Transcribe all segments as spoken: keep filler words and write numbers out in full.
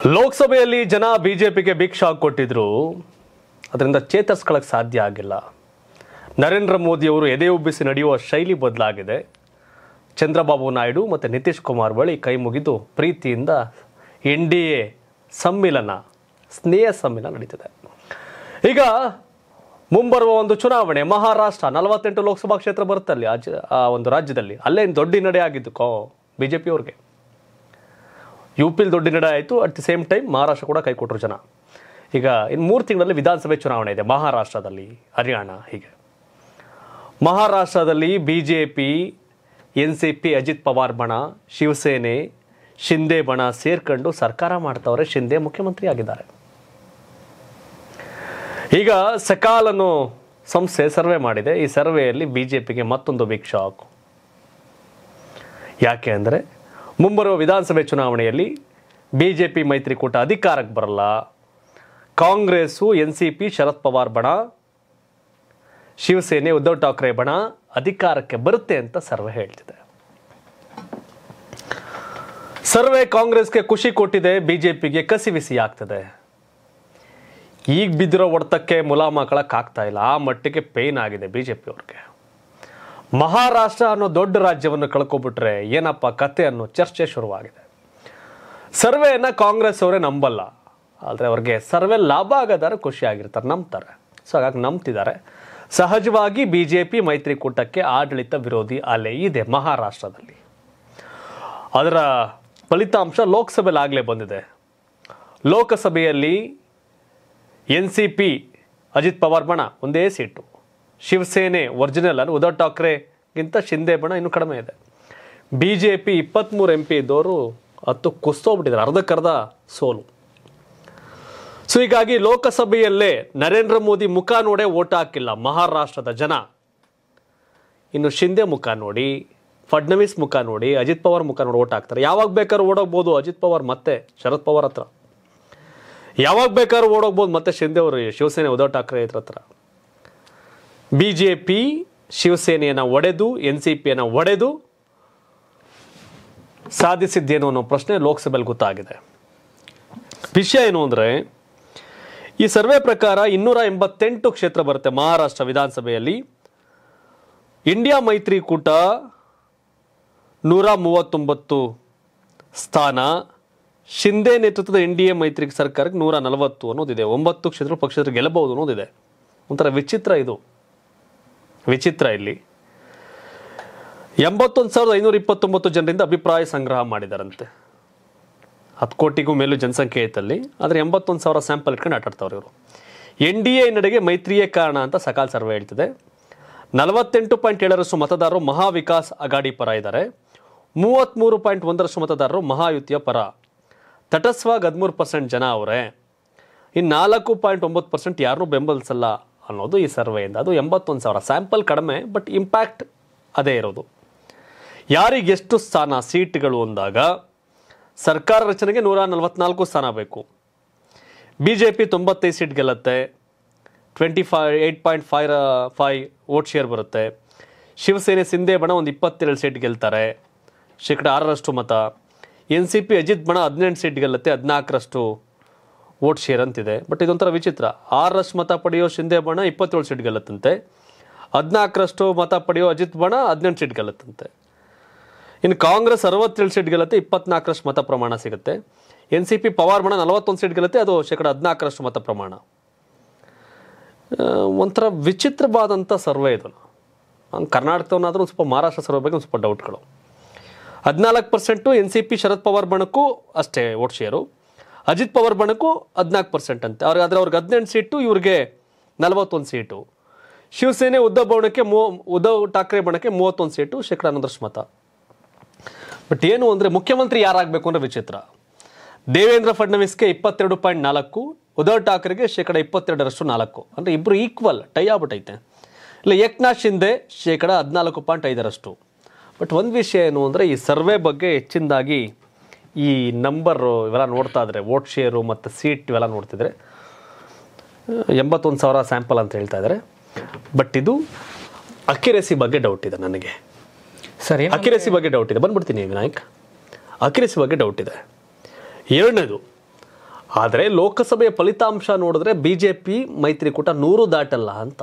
ಲೋಕಸಭೆಯಲ್ಲಿ ಜನ ಬಿಜೆಪಿಗೆ ಬಿಗ್ ಶಾಕ್ ಕೊಟ್ಟಿದ್ರು. ಅದರಿಂದ ಚೇತರಿಸ್ಕೊಳ್ಳೋಕೆ ಸಾಧ್ಯ ಆಗಿಲ್ಲ. ನರೇಂದ್ರ ಮೋದಿ ಅವರು ಎದೆ ಉಬ್ಬಿಸಿ ನಡೆಯುವ ಶೈಲಿ ಬದಲಾಗಿದೆ. ಚಂದ್ರಬಾಬು ನಾಯ್ಡು ಮತ್ತು ನಿತೀಶ್ ಕುಮಾರ್ ಬಳಿ ಕೈ ಮುಗಿದು ಪ್ರೀತಿಯಿಂದ ಎನ್ ಡಿ ಎ ಸಮ್ಮಿಲನ, ಸ್ನೇಹ ಸಮ್ಮಿಲನ ನಡೀತಿದೆ. ಈಗ ಮುಂಬರುವ ಒಂದು ಚುನಾವಣೆ, ಮಹಾರಾಷ್ಟ್ರ ನಲವತ್ತೆಂಟು ಲೋಕಸಭಾ ಕ್ಷೇತ್ರ ಬರುತ್ತಲ್ಲಿ ಆ ಒಂದು ರಾಜ್ಯದಲ್ಲಿ, ಅಲ್ಲೇ ದೊಡ್ಡ ಹಿನ್ನಡೆ ಆಗಿದ್ದು ಕೋ ಬಿ ಜೆ ಪಿಯವ್ರಿಗೆ. ಯು ಪಿಲಿ ದೊಡ್ಡ ಹಿನ್ನಡೆ ಆಯಿತು. At the same time Maharashtra ಕೂಡ ಕೈ ಕೊಟ್ಟರು ಜನ. ಈಗ ಇನ್ನು ಮೂರು ತಿಂಗಳಲ್ಲಿ ವಿಧಾನಸಭೆ ಚುನಾವಣೆ ಇದೆ ಮಹಾರಾಷ್ಟ್ರದಲ್ಲಿ, ಹರಿಯಾಣ. ಹೀಗೆ ಮಹಾರಾಷ್ಟ್ರದಲ್ಲಿ B J P, N C P, Ajit Pawar ಬಣ, ಶಿವಸೇನೆ, ಶಿಂದೆ ಬಣ ಸೇರ್ಕೊಂಡು ಸರ್ಕಾರ ಮಾಡ್ತವ್ರೆ. ಶಿಂದೆ ಮುಖ್ಯಮಂತ್ರಿ ಆಗಿದ್ದಾರೆ. ಈಗ ಸಕಾಲ್ ಅನ್ನೋ ಸಂಸ್ಥೆ ಸರ್ವೆ ಮಾಡಿದೆ. ಈ ಸರ್ವೆಯಲ್ಲಿ ಬಿ ಜೆ ಪಿಗೆ ಮತ್ತೊಂದು ಬಿಗ್ ಶಾಕ್. ಯಾಕೆ ಅಂದರೆ ಮುಂಬರುವ ವಿಧಾನಸಭೆ ಚುನಾವಣೆಯಲ್ಲಿ ಬಿ ಜೆ ಪಿ ಮೈತ್ರಿಕೂಟ ಅಧಿಕಾರಕ್ಕೆ ಬರಲ್ಲ. Congress, N C P, Sharad Pawar ಬಣ, ಶಿವಸೇನೆ, ಉದ್ಧವ್ ಠಾಕ್ರೆ ಬಣ ಅಧಿಕಾರಕ್ಕೆ ಬರುತ್ತೆ ಅಂತ ಸರ್ವೆ ಹೇಳ್ತಿದೆ. ಸರ್ವೆ ಕಾಂಗ್ರೆಸ್ಗೆ ಖುಷಿ ಕೊಟ್ಟಿದೆ, ಬಿಜೆಪಿಗೆ ಕಸಿವಿಸಿ ಆಗ್ತದೆ. ಈಗ ಬಿದ್ದಿರೋ ಹೊಡೆತಕ್ಕೆ ಮುಲಾಮ ಹಾಕಕ್ಕಾಗ್ತಾ ಇಲ್ಲ. ಆ ಮಟ್ಟಿಗೆ ಪೇನ್ ಆಗಿದೆ ಬಿಜೆಪಿ ಅವ್ರಿಗೆ. ಮಹಾರಾಷ್ಟ್ರ ಅನ್ನೋ ದೊಡ್ಡ ರಾಜ್ಯವನ್ನು ಕಳ್ಕೊಬಿಟ್ರೆ ಏನಪ್ಪ ಕತೆ ಅನ್ನೋ ಚರ್ಚೆ ಶುರುವಾಗಿದೆ. ಸರ್ವೆಯನ್ನು ಕಾಂಗ್ರೆಸ್ ಅವರೇ ನಂಬಲ್ಲ, ಆದರೆ ಅವ್ರಿಗೆ ಸರ್ವೆ ಲಾಭ ಆಗೋದಾರೆ ಖುಷಿ ಆಗಿರ್ತಾರೆ, ನಂಬ್ತಾರೆ. ಸೊ ಹಾಗಾಗಿ ನಂಬ್ತಿದ್ದಾರೆ. ಸಹಜವಾಗಿ ಬಿ ಜೆ ಪಿ ಮೈತ್ರಿಕೂಟಕ್ಕೆ ಆಡಳಿತ ವಿರೋಧಿ ಅಲೆ ಇದೆ ಮಹಾರಾಷ್ಟ್ರದಲ್ಲಿ. ಅದರ ಫಲಿತಾಂಶ ಲೋಕಸಭೆಯಲ್ಲಿ ಆಗಲೇ ಬಂದಿದೆ. ಲೋಕಸಭೆಯಲ್ಲಿ N C P, Ajit Pawar ಬಣ ಒಂದೇ ಸೀಟು, ಶಿವಸೇನೆ ಒರಿಜಿನಲ್ ಅಲ್ಲಿ ಉದ್ಧವ್ ಠಾಕ್ರೆಗಿಂತ ಶಿಂದೆ ಬಣ ಇನ್ನೂ ಕಡಿಮೆ ಇದೆ. ಬಿ ಜೆ ಪಿ ಇಪ್ಪತ್ತ್ಮೂರು ಎಂ ಪಿ ಇದ್ದವರು ಹತ್ತು ಕುಸ್ತೋಗ್ಬಿಟ್ಟಿದ್ದಾರೆ, ಅರ್ಧಕ್ಕರ್ಧ ಸೋಲು. ಸೊ ಹೀಗಾಗಿ ಲೋಕಸಭೆಯಲ್ಲೇ ನರೇಂದ್ರ ಮೋದಿ ಮುಖ ನೋಡೇ ಓಟ್ ಹಾಕಿಲ್ಲ ಮಹಾರಾಷ್ಟ್ರದ ಜನ. ಇನ್ನು ಶಿಂದೆ ಮುಖ ನೋಡಿ, ಫಡ್ನವೀಸ್ ಮುಖ ನೋಡಿ, ಅಜಿತ್ ಪವಾರ್ ಮುಖ ನೋಡಿ ಓಟ್ ಹಾಕ್ತಾರೆ. ಯಾವಾಗ ಬೇಕಾದ್ರೂ ಓಡೋಗ್ಬೋದು ಅಜಿತ್ ಪವಾರ್ ಮತ್ತೆ ಶರದ್ ಪವಾರ್ ಹತ್ರ, ಯಾವಾಗ ಬೇಕಾದ್ರೂ ಓಡೋಗ್ಬೋದು ಮತ್ತೆ ಶಿಂದೆ ಅವರು ಶಿವಸೇನೆ ಉದ್ಧವ್ ಠಾಕ್ರೆ ಹತ್ರ. ಬಿ ಜೆ ಪಿ ಶಿವಸೇನೆಯನ್ನು ಒಡೆದು, ಎನ್ ಸಿ ಪಿಯನ್ನು ಒಡೆದು ಸಾಧಿಸಿದ್ದೇನು ಅನ್ನೋ ಪ್ರಶ್ನೆ ಲೋಕಸಭೆಯಲ್ಲಿ ಗೊತ್ತಾಗಿದೆ. ವಿಷಯ ಏನು ಅಂದರೆ, ಈ ಸರ್ವೆ ಪ್ರಕಾರ ಇನ್ನೂರ ಎಂಬತ್ತೆಂಟು ಕ್ಷೇತ್ರ ಬರುತ್ತೆ ಮಹಾರಾಷ್ಟ್ರ ವಿಧಾನಸಭೆಯಲ್ಲಿ. ಇಂಡಿಯಾ ಮೈತ್ರಿಕೂಟ ನೂರ ಮೂವತ್ತೊಂಬತ್ತು ಸ್ಥಾನ, ಶಿಂದೆ ನೇತೃತ್ವದ ಎನ್ ಡಿ ಎ ಮೈತ್ರಿ ಸರ್ಕಾರಕ್ಕೆ ನೂರ ನಲವತ್ತು ಅನ್ನೋದಿದೆ. ಒಂಬತ್ತು ಕ್ಷೇತ್ರ ಪಕ್ಷ ಗೆಲ್ಲಬಹುದು ಅನ್ನೋದಿದೆ. ಒಂಥರ ವಿಚಿತ್ರ ಇದು, ವಿಚಿತ್ರ. ಇಲ್ಲಿ ಎಂಬತ್ತೊಂದು ಸಾವಿರದ ಐನೂರ ಇಪ್ಪತ್ತೊಂಬತ್ತು ಜನರಿಂದ ಅಭಿಪ್ರಾಯ ಸಂಗ್ರಹ ಮಾಡಿದಾರಂತೆ. ಹತ್ತು ಕೋಟಿಗೂ ಮೇಲೂ ಜನಸಂಖ್ಯೆ ಐತಲ್ಲಿ, ಆದರೆ ಎಂಬತ್ತೊಂದು ಸಾವಿರ ಸ್ಯಾಂಪಲ್ ಇಟ್ಕೊಂಡು ಆಟಾಡ್ತಾವ್ರು ಇವರು. ಎನ್ ಡಿ ಎ ನಡೆಗೆ ಮೈತ್ರಿಯೇ ಕಾರಣ ಅಂತ ಸಕಾಲ್ ಸರ್ವೆ ಹೇಳ್ತಿದೆ. ನಲವತ್ತೆಂಟು ಪಾಯಿಂಟ್ ಏಳರಷ್ಟು ಮತದಾರರು ಮಹಾ ವಿಕಾಸ್ ಅಗಾಡಿ ಪರ ಇದ್ದಾರೆ. ಮೂವತ್ತ್ಮೂರು ಪಾಯಿಂಟ್ ಒಂದರಷ್ಟು ಮತದಾರರು ಮಹಾಯುತಿಯ ಪರ. ತಟಸ್ಥವಾಗಿ ಹದಿಮೂರು ಪರ್ಸೆಂಟ್ ಜನ ಅವರೇ. ಇನ್ನು ನಾಲ್ಕು ಪಾಯಿಂಟ್ ಒಂಬತ್ತು ಪರ್ಸೆಂಟ್ ಯಾರನ್ನೂ ಬೆಂಬಲಿಸಲ್ಲ ಅನ್ನೋದು ಈ ಸರ್ವೆಯಿಂದ. ಅದು ಎಂಬತ್ತೊಂದು ಸಾವಿರ ಸ್ಯಾಂಪಲ್ ಕಡಿಮೆ, ಬಟ್ ಇಂಪ್ಯಾಕ್ಟ್ ಅದೇ ಇರೋದು. ಯಾರಿಗೆಷ್ಟು ಸ್ಥಾನ ಸೀಟ್ಗಳು ಅಂದಾಗ ಸರ್ಕಾರ ರಚನೆಗೆ ನೂರ ನಲವತ್ನಾಲ್ಕು ಸ್ಥಾನ ಬೇಕು. ಬಿ ಜೆ ಪಿ ತೊಂಬತ್ತೈದು ಸೀಟ್ ಗೆಲ್ಲುತ್ತೆ, twenty five eight point five five vote share ಬರುತ್ತೆ. ಶಿವಸೇನೆ ಸಿಂಧೆ ಬಣ ಒಂದು ಇಪ್ಪತ್ತೇಳು ಸೀಟ್ ಗೆಲ್ತಾರೆ, ಶೇಕಡ ಆರರಷ್ಟು ಮತ. ಎನ್ ಸಿ ಪಿ ಅಜಿತ್ ಬಣ ಹದಿನೆಂಟು ಸೀಟ್ ಗೆಲ್ಲುತ್ತೆ, ಹದಿನಾಲ್ಕರಷ್ಟು ವೋಟ್ ಶೇರ್ ಅಂತಿದೆ. ಬಟ್ ಇದೊಂಥರ ವಿಚಿತ್ರ. ಆರರಷ್ಟು ಮತ ಪಡೆಯೋ ಶಿಂದೆ ಬಣ ಇಪ್ಪತ್ತೇಳು ಸೀಟ್ ಗೆಲ್ಲತ್ತಂತೆ, ಹದಿನಾಲ್ಕರಷ್ಟು ಮತ ಪಡೆಯೋ ಅಜಿತ್ ಬಣ ಹದಿನೆಂಟು ಸೀಟ್ ಗೆಲ್ಲತ್ತಂತೆ. ಇನ್ನು ಕಾಂಗ್ರೆಸ್ ಅರವತ್ತೇಳು ಸೀಟ್ ಗೆಲ್ಲುತ್ತೆ, ಇಪ್ಪತ್ನಾಲ್ಕರಷ್ಟು ಮತ ಪ್ರಮಾಣ ಸಿಗುತ್ತೆ. ಎನ್ ಸಿ ಪಿ ಪವಾರ್ ಬಣ ನಲವತ್ತೊಂದು ಸೀಟ್ ಗೆಲ್ಲುತ್ತೆ, ಅದು ಶೇಕಡ ಹದಿನಾಲ್ಕರಷ್ಟು ಮತ ಪ್ರಮಾಣ. ಒಂಥರ ವಿಚಿತ್ರವಾದಂಥ ಸರ್ವೆ ಇದು. ಹಂಗೆ ಕರ್ನಾಟಕವನ್ನಾದರೂ ಸ್ವಲ್ಪ ಮಹಾರಾಷ್ಟ್ರ ಸರ್ವೆ ಬಗ್ಗೆ ಒಂದು ಸ್ವಲ್ಪ ಡೌಟ್ಗಳು. ಹದಿನಾಲ್ಕು percent N C P Sharad Pawar ಬಣಕ್ಕೂ ಅಷ್ಟೇ ವೋಟ್ ಶೇರು, ಅಜಿತ್ ಪವಾರ್ ಬಣಕ್ಕೂ ಹದಿನಾಲ್ಕು ಪರ್ಸೆಂಟ್ ಅಂತೆ. ಅವ್ರಿಗೆ ಆದರೆ ಅವ್ರಿಗೆ ಹದಿನೆಂಟು ಸೀಟು, ಇವ್ರಿಗೆ ನಲವತ್ತೊಂದು ಸೀಟು. ಶಿವಸೇನೆ ಉದ್ಧವ್ ಬಣಕ್ಕೆ ಮೂ ಉದ್ಧವ್ ಠಾಕ್ರೆ ಬಣಕ್ಕೆ ಮೂವತ್ತೊಂದು ಸೀಟು, ಶೇಕಡ ಹನ್ನೊಂದರಷ್ಟು ಮತ. ಬಟ್ ಏನು ಅಂದರೆ ಮುಖ್ಯಮಂತ್ರಿ ಯಾರಾಗಬೇಕು ಅಂದರೆ ವಿಚಿತ್ರ. ದೇವೇಂದ್ರ ಫಡ್ನವೀಸ್ಗೆ ಇಪ್ಪತ್ತೆರಡು ಪಾಯಿಂಟ್ ನಾಲ್ಕು, ಉದ್ಧವ್ ಠಾಕ್ರೆಗೆ ಶೇಕಡ ಇಪ್ಪತ್ತೆರಡರಷ್ಟು ನಾಲ್ಕು, ಅಂದರೆ ಇಬ್ಬರು ಈಕ್ವಲ್ ಟೈ ಆಗ್ಬಿಟ್ಟೈತೆ. ಇಲ್ಲ ಏಕನಾಥ್ ಶಿಂದೆ ಶೇಕಡ ಹದಿನಾಲ್ಕು ಪಾಯಿಂಟ್ ಐದರಷ್ಟು. ಬಟ್ ಒಂದು ವಿಷಯ ಏನು ಅಂದರೆ, ಈ ಸರ್ವೆ ಬಗ್ಗೆ ಹೆಚ್ಚಿನದಾಗಿ ಈ ನಂಬರು ಇವೆಲ್ಲ ನೋಡ್ತಾ ಇದ್ರೆ, ವೋಟ್ ಶೇರು ಮತ್ತು ಸೀಟ್ ಇವೆಲ್ಲ ನೋಡ್ತಿದ್ರೆ ಎಂಬತ್ತೊಂದು ಸಾವಿರ ಸ್ಯಾಂಪಲ್ ಅಂತ ಹೇಳ್ತಾ ಇದ್ದಾರೆ. ಬಟ್ ಇದು ಅಕ್ಯುರೆಸಿ ಬಗ್ಗೆ ಡೌಟ್ ಇದೆ ನನಗೆ. ಸರಿ, ಅಕ್ಯುರೆಸಿ ಬಗ್ಗೆ ಡೌಟ್ ಇದೆ. ಬಂದ್ಬಿಡ್ತೀನಿ ವಿನಾಯಕ್. ಅಕ್ಯುರೆಸಿ ಬಗ್ಗೆ ಡೌಟ್ ಇದೆ. ಎರಡನೇದು, ಆದರೆ ಲೋಕಸಭೆಯ ಫಲಿತಾಂಶ ನೋಡಿದ್ರೆ ಬಿ ಜೆ ಪಿ ಮೈತ್ರಿಕೂಟ ನೂರು ದಾಟಲ್ಲ ಅಂತ.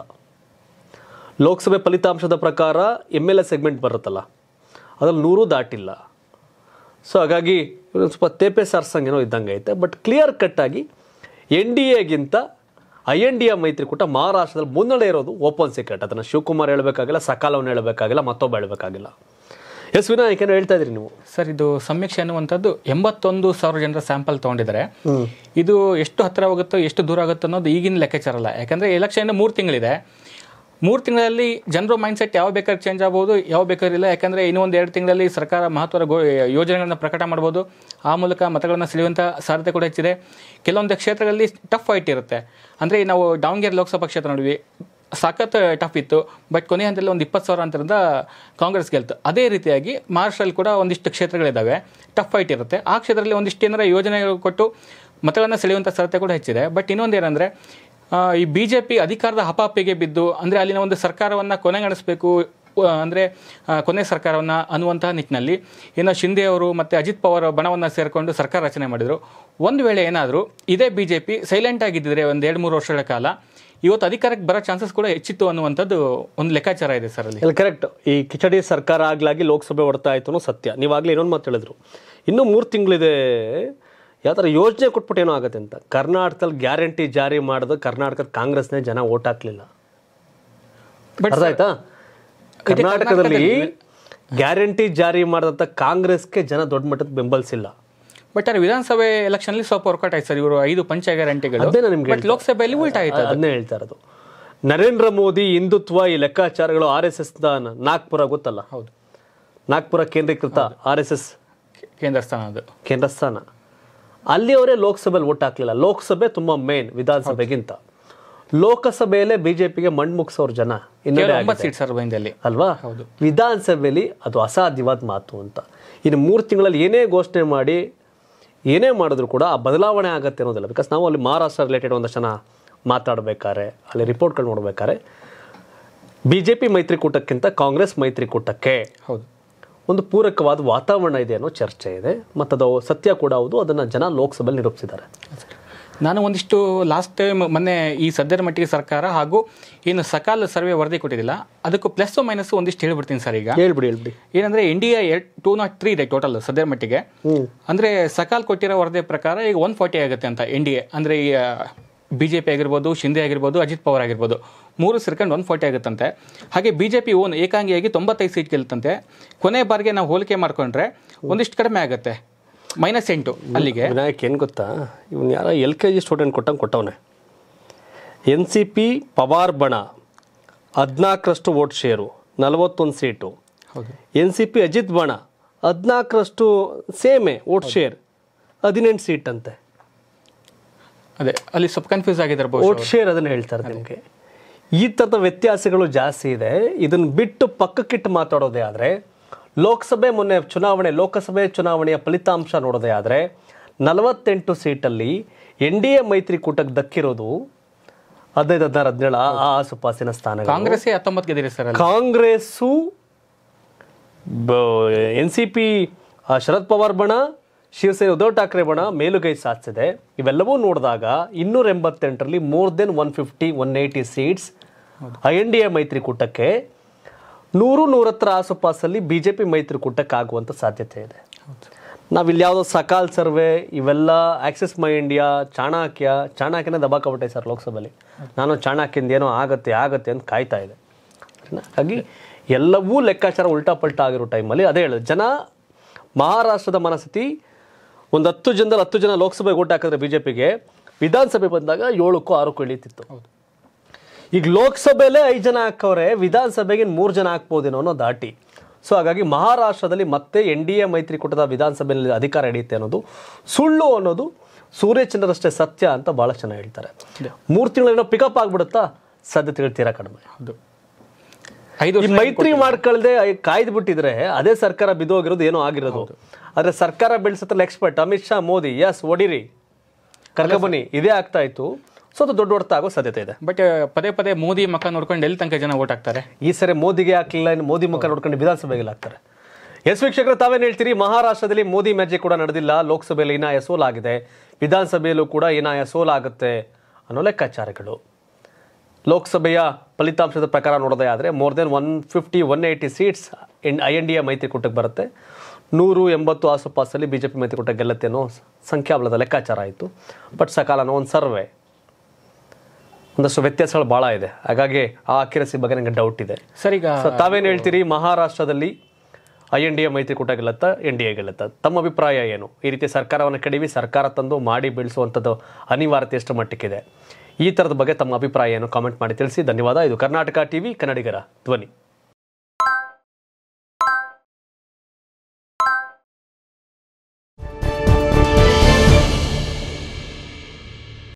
ಲೋಕಸಭೆ ಫಲಿತಾಂಶದ ಪ್ರಕಾರ ಎಮ್ ಎಲ್ ಎ ಸೆಗ್ಮೆಂಟ್ ಬರುತ್ತಲ್ಲ ಅದ್ರಲ್ಲಿ ನೂರು ದಾಟಿಲ್ಲ. ಸೊ ಹಾಗಾಗಿ ಸ್ವಲ್ಪ ತೇಪೆ ಸಾರ್ಸಂಗೇನೋ ಇದ್ದಂಗೆ ಐತೆ. ಬಟ್ ಕ್ಲಿಯರ್ ಕಟ್ಟಾಗಿ ಎನ್ ಡಿ ಎಗಿಂತ ಐ ಎನ್ ಡಿ ಎ ಮೈತ್ರಿಕೂಟ ಮಹಾರಾಷ್ಟ್ರದಲ್ಲಿ ಮುನ್ನಡೆ ಇರೋದು ಓಪನ್ ಸೀಕ್ರೆಟ್. ಅದನ್ನು ಶಿವಕುಮಾರ್ ಹೇಳಬೇಕಾಗಿಲ್ಲ, ಸಕಾಲವನ್ನು ಹೇಳಬೇಕಾಗಿಲ್ಲ, ಮತ್ತೊಬ್ಬ ಹೇಳಬೇಕಾಗಿಲ್ಲ. ಎಸ್ ವಿನಾಯಕ್ ಏನೋ ಹೇಳ್ತಾ ಇದ್ರಿ ನೀವು. ಸರ್, ಇದು ಸಮೀಕ್ಷೆ ಅನ್ನುವಂಥದ್ದು ಎಂಬತ್ತೊಂದು ಸಾವಿರ ಜನರ ಸ್ಯಾಂಪಲ್ ತೊಗೊಂಡಿದ್ದಾರೆ. ಇದು ಎಷ್ಟು ಹತ್ತಿರ ಹೋಗುತ್ತೋ ಎಷ್ಟು ದೂರ ಆಗುತ್ತೋ ಅನ್ನೋದು ಈಗಿನ ಲೆಕ್ಕಾಚಾರ ಅಲ್ಲ. ಯಾಕಂದರೆ ಎಲೆಕ್ಷನ್ ಮೂರು ತಿಂಗಳಿದೆ. ಮೂರು ತಿಂಗಳಲ್ಲಿ ಜನರ ಮೈಂಡ್ಸೆಟ್ ಯಾವ ಬೇಕಾದ್ರೆ ಚೇಂಜ್ ಆಗ್ಬೋದು, ಯಾವ ಬೇಕಾದ್ರೆ ಇಲ್ಲ. ಯಾಕಂದರೆ ಇನ್ನೊಂದು ಎರಡು ತಿಂಗಳಲ್ಲಿ ಸರ್ಕಾರ ಮಹತ್ವದ ಗೋ ಯೋಜನೆಗಳನ್ನು ಪ್ರಕಟ ಮಾಡ್ಬೋದು. ಆ ಮೂಲಕ ಮತಗಳನ್ನು ಸೆಳೆಯುವಂಥ ಸಾಧ್ಯತೆ ಕೂಡ ಹೆಚ್ಚಿದೆ. ಕೆಲವೊಂದು ಕ್ಷೇತ್ರಗಳಲ್ಲಿ ಟಫ್ ಫೈಟ್ ಇರುತ್ತೆ. ಅಂದರೆ ನಾವು ದಾವಣಗೆರೆ ಲೋಕಸಭಾ ಕ್ಷೇತ್ರ ನೋಡಿದ್ವಿ, ಸಖತ್ ಟಫ್ ಇತ್ತು. ಬಟ್ ಕೊನೆ ಹಂತದಲ್ಲಿ ಒಂದು ಇಪ್ಪತ್ತು ಸಾವಿರ ಅಂತರಿಂದ ಕಾಂಗ್ರೆಸ್ ಗೆಲ್ತು. ಅದೇ ರೀತಿಯಾಗಿ ಮಹಾರಾಷ್ಟ್ರಲ್ಲಿ ಕೂಡ ಒಂದಿಷ್ಟು ಕ್ಷೇತ್ರಗಳಿದ್ದಾವೆ, ಟಫ್ ಫೈಟ್ ಇರುತ್ತೆ. ಆ ಕ್ಷೇತ್ರದಲ್ಲಿ ಒಂದಿಷ್ಟು ಏನಾರ ಯೋಜನೆಗಳು ಕೊಟ್ಟು ಮತಗಳನ್ನು ಸೆಳೆಯುವಂಥ ಸಾಧ್ಯತೆ ಕೂಡ ಹೆಚ್ಚಿದೆ. ಬಟ್ ಇನ್ನೊಂದು ಏನಂದರೆ, ಈ ಬಿ ಜೆ ಪಿ ಅಧಿಕಾರದ ಹಪಾಪಿಗೆ ಬಿದ್ದು, ಅಂದರೆ ಅಲ್ಲಿನ ಒಂದು ಸರ್ಕಾರವನ್ನು ಕೊನೆಗಾಣಿಸಬೇಕು, ಅಂದರೆ ಕೊನೆ ಸರ್ಕಾರವನ್ನು ಅನ್ನುವಂತಹ ನಿಟ್ಟಿನಲ್ಲಿ ಏನೋ ಶಿಂದೆ ಅವರು ಮತ್ತು ಅಜಿತ್ ಪವಾರ್ ಬಣವನ್ನು ಸೇರಿಕೊಂಡು ಸರ್ಕಾರ ರಚನೆ ಮಾಡಿದರು. ಒಂದು ವೇಳೆ ಏನಾದರೂ ಇದೇ ಬಿ ಜೆ ಪಿ ಸೈಲೆಂಟ್ ಆಗಿದ್ದರೆ ಒಂದು ಎರಡು ಮೂರು ವರ್ಷಗಳ ಕಾಲ ಇವತ್ತು ಅಧಿಕಾರಕ್ಕೆ ಬರೋ ಚಾನ್ಸಸ್ ಕೂಡ ಹೆಚ್ಚಿತ್ತು ಅನ್ನುವಂಥದ್ದು ಒಂದು ಲೆಕ್ಕಾಚಾರ ಇದೆ ಸರ್ ಅಲ್ಲಿ. ಕರೆಕ್ಟ್. ಈ ಕಿಚಡಿ ಸರ್ಕಾರ ಆಗ್ಲಾಗಿ ಲೋಕಸಭೆ ಹೊಡ್ತಾ ಆಯ್ತು ಸತ್ಯ. ನೀವಾಗಲೇ ಇನ್ನೊಂದು ಮಾತು ಹೇಳಿದ್ರು, ಇನ್ನೂ ಮೂರು ತಿಂಗಳಿದೆ, ಯಾವ ಥರ ಯೋಜನೆ ಕೊಟ್ಬಿಟ್ಟು ಏನೋ ಆಗುತ್ತೆ ಅಂತ. ಕರ್ನಾಟಕದಲ್ಲಿ ಗ್ಯಾರಂಟಿ ಜಾರಿ ಮಾಡಿದ ಕರ್ನಾಟಕದ ಕಾಂಗ್ರೆಸ್ನೇ ಜನ ಓಟ್ ಹಾಕ್ಲಿಲ್ಲ. ಅರ್ಥ ಆಯ್ತಾ? ಕರ್ನಾಟಕದಲ್ಲಿ ಗ್ಯಾರಂಟಿ ಜಾರಿ ಮಾಡಿದಂಥ ಕಾಂಗ್ರೆಸ್ಗೆ ಜನ ದೊಡ್ಡ ಮಟ್ಟದ ಬೆಂಬಲಿಸಿಲ್ಲ. ಬಟ್ ಅವ್ರ ವಿಧಾನಸಭೆ ಎಲೆಕ್ಷನ್ ಅಲ್ಲಿ ಸ್ವಲ್ಪ ವರ್ಕೌಟ್ ಆಯ್ತು ಸರ್. ಇವರು ಐದು ಪಂಚ ಗ್ಯಾರಂಟಿಗಳು, ಬಟ್ ಲೋಕಸಭೆಯಲ್ಲಿ ಉಲ್ಟಾ ಆಯ್ತು. ಅದನ್ನೇ ಹೇಳ್ತಾ ಇರೋದು. ನರೇಂದ್ರ ಮೋದಿ ಹಿಂದುತ್ವ ಈ ಲೆಕ್ಕಾಚಾರಗಳು ಆರ್ ಎಸ್ ಎಸ್ ನಾಗ್ಪುರ ಗೊತ್ತಲ್ಲ? ಹೌದು, ನಾಗ್ಪುರ ಕೇಂದ್ರೀಕೃತ ಆರ್ ಎಸ್ ಎಸ್ ಕೇಂದ್ರ ಸ್ಥಾನ, ಅದು ಕೇಂದ್ರ ಸ್ಥಾನ. ಅಲ್ಲಿ ಅವರೇ ಲೋಕಸಭೆಯಲ್ಲಿ ಓಟ್ ಹಾಕ್ಲಿಲ್ಲ. ಲೋಕಸಭೆ ತುಂಬಾ ಮೇನ್ ವಿಧಾನಸಭೆಗಿಂತ. ಲೋಕಸಭೆಯಲ್ಲೇ ಬಿಜೆಪಿಗೆ ಮಣ್ಣು ಮುಗಿಸೋರು ಜನ ಸೀಟ್ ಅಲ್ವಾ? ವಿಧಾನಸಭೆಯಲ್ಲಿ ಅದು ಅಸಾಧ್ಯವಾದ ಮಾತು ಅಂತ. ಇನ್ನು ಮೂರು ತಿಂಗಳಲ್ಲಿ ಏನೇ ಘೋಷಣೆ ಮಾಡಿ ಏನೇ ಮಾಡಿದ್ರು ಕೂಡ ಆ ಬದಲಾವಣೆ ಆಗತ್ತೆ ಅನ್ನೋದಿಲ್ಲ. ಬಿಕಾಸ್ ನಾವು ಅಲ್ಲಿ ಮಹಾರಾಷ್ಟ್ರ ರಿಲೇಟೆಡ್ ಒಂದಷ್ಟು ಜನ ಮಾತಾಡಬೇಕಾದ್ರೆ, ಅಲ್ಲಿ ರಿಪೋರ್ಟ್ಗಳು ನೋಡ್ಬೇಕಾದ್ರೆ, ಬಿ ಜೆ ಪಿ ಮೈತ್ರಿಕೂಟಕ್ಕಿಂತ ಕಾಂಗ್ರೆಸ್ ಮೈತ್ರಿಕೂಟಕ್ಕೆ ಹೌದು ಒಂದು ಪೂರಕವಾದ ವಾತಾವರಣ ಇದೆ ಅನ್ನೋ ಚರ್ಚೆ ಇದೆ. ಮತ್ತು ಅದು ಸತ್ಯ ಕೂಡ ಹೌದು. ಅದನ್ನು ಜನ ಲೋಕಸಭೆಯಲ್ಲಿ ನಿರೂಪಿಸಿದ್ದಾರೆ. ನಾನು ಒಂದಿಷ್ಟು ಲಾಸ್ಟ್ ಟೈಮ್ ಮೊನ್ನೆ ಈ ಸದ್ಯದ ಮಟ್ಟಿಗೆ ಸರ್ಕಾರ ಹಾಗೂ ಏನು ಸಕಾಲ ಸರ್ವೆ ವರದಿ ಕೊಟ್ಟಿದ್ದಿಲ್ಲ, ಅದಕ್ಕೂ ಪ್ಲಸ್ ಮೈನಸ್ ಒಂದಿಷ್ಟು ಹೇಳ್ಬಿಡ್ತೀನಿ ಸರ್. ಈಗ ಹೇಳ್ಬಿಡಿ ಹೇಳ್ಬಿಡಿ ಏನಂದ್ರೆ ಇಂಡಿಯಾ ಟೂ ನಾಟ್ ತ್ರೀ ಇದೆ ಟೋಟಲ್ ಸದ್ಯದ ಮಟ್ಟಿಗೆ. ಅಂದ್ರೆ ಸಕಾಲ್ ಕೊಟ್ಟಿರೋ ವರದಿ ಪ್ರಕಾರ ಈಗ ಒನ್ ಫಾರ್ಟಿ ಆಗುತ್ತೆ ಅಂತ ಎನ್ ಡಿ ಎ. ಅಂದ್ರೆ ಈ ಬಿಜೆಪಿ ಆಗಿರ್ಬೋದು, ಶಿಂದೆ ಆಗಿರ್ಬೋದು, ಅಜಿತ್ ಪವಾರ್ ಆಗಿರ್ಬೋದು, ಮೂರು ಸೇರ್ಕೊಂಡು ಒನ್ ಫಾರ್ಟಿ ಆಗುತ್ತಂತೆ. ಹಾಗೆ ಬಿಜೆಪಿ ಓನ್ ಏಕಾಂಗಿಯಾಗಿ ತೊಂಬತ್ತೈದು ಸೀಟ್ ಗೆಲ್ತಂತೆ. ಕೊನೆ ಬಾರಿಗೆ ನಾವು ಹೋಲಿಕೆ ಮಾಡ್ಕೊಂಡ್ರೆ ಒಂದಿಷ್ಟು ಕಡಿಮೆ ಆಗುತ್ತೆ, ಮೈನಸ್ ಎಂಟು. ಅಲ್ಲಿಗೆ ವಿನಾಯಕ್ ಏನು ಗೊತ್ತಾ, ಇವನು ಯಾರೋ ಎಲ್ ಕೆ ಜಿ ಸ್ಟೂಡೆಂಟ್ ಕೊಟ್ಟಂಗೆ ಕೊಟ್ಟವನೆ. ಎನ್ ಸಿ ಪಿ ಪವಾರ್ ಬಣ ಹದಿನಾಲ್ಕರಷ್ಟು ವೋಟ್ ಶೇರು, ನಲವತ್ತೊಂದು ಸೀಟು. ಹೌದು. ಎನ್ ಸಿ ಪಿ ಅಜಿತ್ ಬಣ ಹದಿನಾಲ್ಕರಷ್ಟು ಸೇಮೆ ವೋಟ್ ಶೇರ್, ಹದಿನೆಂಟು ಸೀಟ್ ಅಂತೆ. ಅದೇ ಅಲ್ಲಿ ಸ್ವಲ್ಪ ಕನ್ಫ್ಯೂಸ್ ಆಗಿದ್ದಾರೆ ವೋಟ್ ಶೇರ್, ಅದನ್ನು ಹೇಳ್ತಾರೆ ನಿಮಗೆ. ಈ ಥರದ ವ್ಯತ್ಯಾಸಗಳು ಜಾಸ್ತಿ ಇದೆ. ಇದನ್ನು ಬಿಟ್ಟು ಪಕ್ಕಕ್ಕಿಟ್ಟು ಮಾತಾಡೋದೇ ಆದರೆ, ಲೋಕಸಭೆ ಮೊನ್ನೆ ಚುನಾವಣೆ ಲೋಕಸಭೆ ಚುನಾವಣೆಯ ಫಲಿತಾಂಶ ನೋಡೋದೇ ಆದರೆ ನಲವತ್ತೆಂಟು ಸೀಟಲ್ಲಿ ಎನ್ ಡಿ ಎ ಮೈತ್ರಿಕೂಟಕ್ಕೆ ದಕ್ಕಿರೋದು ಹದಿನೈದು ಹದಿನಾರು ಹದಿನೇಳು ಆ ಆಸುಪಾಸಿನ ಸ್ಥಾನ. ಕಾಂಗ್ರೆಸ್ ಹತ್ತೊಂಬತ್ತು ಗೆದ್ದಿದೆ sir. Congress, N C P Sharad Pawar ಬಣ, ಶಿವಸೇನೆ ಉದ್ಧವ್ ಠಾಕ್ರೆ ಬಣ ಮೇಲುಗೈ ಸಾಧಿಸಿದೆ. ಇವೆಲ್ಲವೂ ನೋಡಿದಾಗ ಇನ್ನೂರ ಎಂಬತ್ತೆಂಟರಲ್ಲಿ more than one fifty one eighty seats N D A ಮೈತ್ರಿಕೂಟಕ್ಕೆ, ನೂರು ನೂರತ್ತರ ಆಸುಪಾಸಲ್ಲಿ ಬಿ ಜೆ ಪಿ ಮೈತ್ರಿಕೂಟಕ್ಕೆ ಆಗುವಂಥ ಸಾಧ್ಯತೆ ಇದೆ. ನಾವಿಲ್ಲಿ ಯಾವುದೋ ಸಕಾಲ್ ಸರ್ವೆ ಇವೆಲ್ಲ ಆಕ್ಸಿಸ್ ಮೈ ಇಂಡಿಯಾ, ಚಾಣಕ್ಯ ಚಾಣಕ್ಯನೇ ದಬಾಕಬಿಟ್ಟೆ ಸರ್ ಲೋಕಸಭೆಯಲ್ಲಿ. ನಾನು ಚಾಣಕ್ಯಂದ ಏನೋ ಆಗತ್ತೆ ಆಗತ್ತೆ ಅಂತ ಕಾಯ್ತಾ ಇದೆ. ಹಾಗಾಗಿ ಎಲ್ಲವೂ ಲೆಕ್ಕಾಚಾರ ಉಲ್ಟಾ ಪಲ್ಟಾ ಆಗಿರೋ ಟೈಮಲ್ಲಿ ಅದೇ ಹೇಳೋದು. ಜನ ಮಹಾರಾಷ್ಟ್ರದ ಮನಸ್ಥಿತಿ, ಒಂದು ಹತ್ತು ಜನದಲ್ಲಿ ಹತ್ತು ಜನ ಲೋಕಸಭೆಗೆ ಓಟ್ ಹಾಕಿದ್ರೆ ಬಿ ಜೆ ಪಿಗೆ, ವಿಧಾನಸಭೆ ಬಂದಾಗ ಏಳಕ್ಕೂ ಆರಕ್ಕೂ ಇಳೀತಿತ್ತು. ಈಗ ಲೋಕಸಭೆಯಲ್ಲೇ ಐದು ಜನ ಹಾಕವ್ರೆ, ವಿಧಾನಸಭೆಗೆ ಮೂರು ಜನ ಹಾಕ್ಬೋದೇನೋ ಅನ್ನೋ ದಾಟಿ. ಸೊ ಹಾಗಾಗಿ ಮಹಾರಾಷ್ಟ್ರದಲ್ಲಿ ಮತ್ತೆ ಎನ್ ಡಿ ಎ ಮೈತ್ರಿಕೂಟದ ವಿಧಾನಸಭೆಯಲ್ಲಿ ಅಧಿಕಾರ ಹಿಡಿಯುತ್ತೆ ಅನ್ನೋದು ಸುಳ್ಳು ಅನ್ನೋದು ಸೂರ್ಯಚಂದ್ರರಷ್ಟೇ ಸತ್ಯ ಅಂತ ಭಾಳ ಚೆನ್ನಾಗಿ ಹೇಳ್ತಾರೆ. ಮೂರು ತಿಂಗಳೇನೋ ಪಿಕಪ್ ಆಗ್ಬಿಡುತ್ತಾ, ಸಾಧ್ಯತೆಗಳು ತೀರಾ ಕಡಿಮೆ. ಈ ಮೈತ್ರಿ ಮಾಡ್ಕೊಳ್ದೆ ಕಾಯ್ದು ಬಿಟ್ಟಿದ್ರೆ ಅದೇ ಸರ್ಕಾರ ಬಿದ್ದೋಗಿರೋದು ಏನೋ ಆಗಿರೋದು. ಆದ್ರೆ ಸರ್ಕಾರ ಬೆಳೆಸತ್ತಲ್ಲ ಎಕ್ಸ್ಪರ್ಟ್ ಅಮಿತ್ ಶಾ, ಮೋದಿ, ಎಸ್ ಒಡಿರಿ ಕರ್ಕಬನ್ನಿ, ಇದೇ ಆಗ್ತಾ ಇತ್ತು. ಸೊ ಅದು ದೊಡ್ಡ ಹೊಡೆತ ಆಗೋ ಸಾಧ್ಯತೆ ಇದೆ. ಬಟ್ ಪದೇ ಪದೇ ಮೋದಿ ಮುಖ ನೋಡ್ಕೊಂಡು ಎಲ್ಲಿ ತನಕ ಜನ ಓಟ್ ಹಾಕ್ತಾರೆ? ಈ ಸರಿ ಮೋದಿಗೆ ಹಾಕ್ಲಿಲ್ಲ, ಇನ್ನು ಮೋದಿ ಮುಖ ನೋಡ್ಕೊಂಡು ವಿಧಾನಸಭೆಗೆ ಹಾಕ್ತಾರೆ. ಎಸ್ ವೀಕ್ಷಕರು, ತಾವೇನು ಹೇಳ್ತೀರಿ? ಮಹಾರಾಷ್ಟ್ರದಲ್ಲಿ ಮೋದಿ ಮ್ಯಾಜಿಕ್ ಕೂಡ ನಡೆದಿಲ್ಲ. ಲೋಕಸಭೆಯಲ್ಲಿ ಹೀನಾಯ ಸೋಲಾಗಿದೆ, ವಿಧಾನಸಭೆಯಲ್ಲೂ ಕೂಡ ಹೀನಾಯ ಸೋಲಾಗುತ್ತೆ ಅನ್ನೋ ಲೆಕ್ಕಾಚಾರಗಳು. ಲೋಕಸಭೆಯ ಫಲಿತಾಂಶದ ಪ್ರಕಾರ ನೋಡೋದೇ ಆದರೆ more than one fifty one eighty seats I N D A ಮೈತ್ರಿಕೂಟಕ್ಕೆ ಬರುತ್ತೆ. ನೂರು ಎಂಬತ್ತು ಆಸುಪಾಸಲ್ಲಿ ಬಿ ಜೆ ಪಿ ಮೈತ್ರಿಕೂಟ ಗೆಲ್ಲತ್ತೆ ಅನ್ನೋ ಸಂಖ್ಯಾಬಲದ ಲೆಕ್ಕಾಚಾರ ಆಯಿತು. ಬಟ್ ಸಕಾಲನೋ ಒಂದು ಸರ್ವೆ ಒಂದಷ್ಟು ವ್ಯತ್ಯಾಸಗಳು ಭಾಳ ಇದೆ. ಹಾಗಾಗಿ ಆ ಅಕ್ಯುರಸಿ ಬಗ್ಗೆ ನನಗೆ ಡೌಟ್ ಇದೆ. ಸರ್, ಈಗ ತಾವೇನು ಹೇಳ್ತೀರಿ? ಮಹಾರಾಷ್ಟ್ರದಲ್ಲಿ ಐ ಎನ್ ಡಿ ಎ ಮೈತ್ರಿಕೂಟ ಗೆಲ್ಲತ್ತಾ, ಎನ್ ಡಿ ಎ ಗೆಲ್ಲತ್ತಾ? ತಮ್ಮ ಅಭಿಪ್ರಾಯ ಏನು? ಈ ರೀತಿ ಸರ್ಕಾರವನ್ನು ಕೆಡವಿ ಸರ್ಕಾರ ತಂದು ಮಾಡಿ ಬೀಳಿಸುವಂಥದ್ದು ಅನಿವಾರ್ಯತೆ ಎಷ್ಟು ಮಟ್ಟಕ್ಕಿದೆ? ಈ ಥರದ ಬಗ್ಗೆ ತಮ್ಮ ಅಭಿಪ್ರಾಯ ಏನು? ಕಾಮೆಂಟ್ ಮಾಡಿ ತಿಳಿಸಿ. ಧನ್ಯವಾದ. ಇದು ಕರ್ನಾಟಕ ಟಿವಿ, ಕನ್ನಡಿಗರ ಧ್ವನಿ.